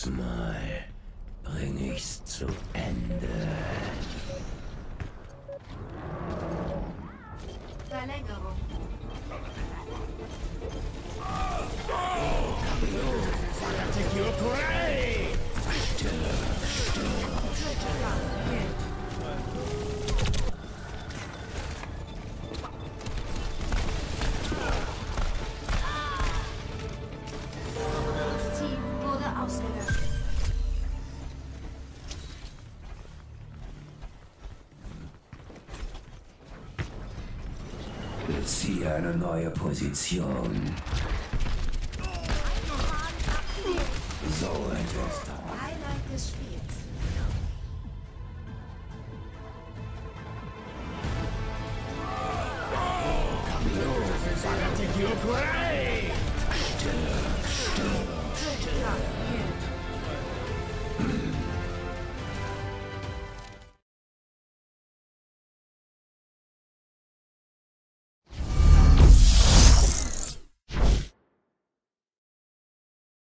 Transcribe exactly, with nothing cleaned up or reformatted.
Diesmal bring ich's zu Ende. Verlängerung. Team wurde ausgelöscht. Beziehe eine neue Position. So etwas dauert. Highlight des Spiels. Stille.